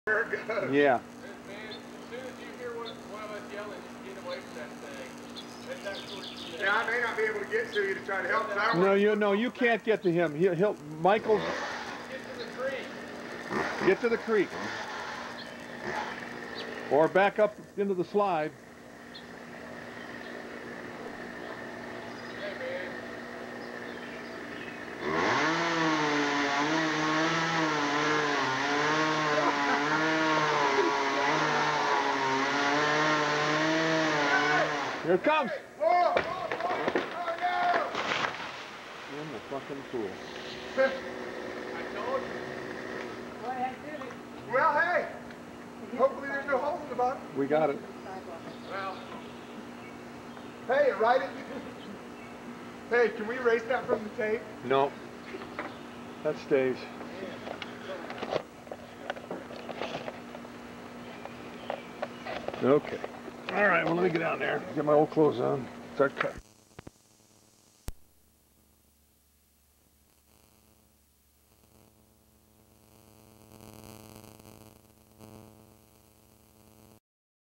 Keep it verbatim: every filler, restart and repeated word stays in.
There it goes. Yeah. Man, as soon as you hear one, one of us yelling, just get away from that thing. Let that short stay. Yeah, I may not be able to get to you to try to help. I No, you no, you can't get to him. He'll, he'll Michael's. Get to the creek. Get to the creek. Or back up into the slide. Hey, man. Here it comes. Oh, oh, oh, oh no! In the fucking pool. I told you. Well, hey, hopefully there's no holes in the bottom. We got it. Well, Hey, write it. Hey, can we erase that from the tape? No. That stays. Okay. All right, well, let me get down there, get my old clothes on, start cutting.